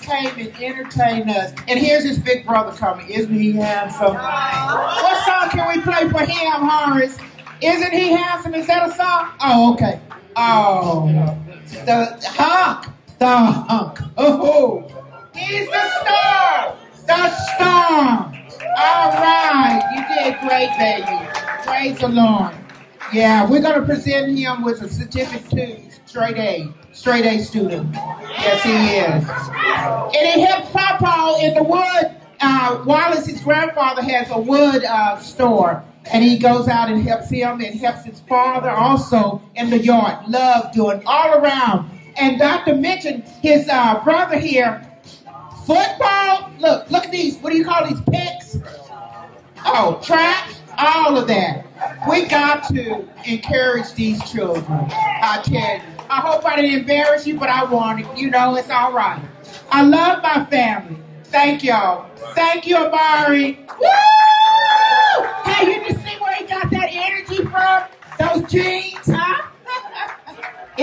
came and entertained us. And here's his big brother coming. Isn't he handsome? What song can we play for him, Horace? Isn't he handsome? Is that a song? Oh, okay. Oh, the hunk. The hunk. Oh, he's the star. The star. All right. You did great, baby. Praise the Lord. Yeah, we're going to present him with a certificate too. Straight A student. Yes, he is. And he helped Papa in the wood. Wallace's grandfather has a wood store. And he goes out and helps him and helps his father also in the yard. Love doing all around. And Dr. mentioned his brother here. Football. Look at these. What do you call these picks? Oh, track. All of that. We got to encourage these children. I tell you. I hope I didn't embarrass you, but I wanted. You know, it's all right. I love my family. Thank y'all. Thank you, Amari. Woo! Hey, you just see where he got that energy from? Those jeans.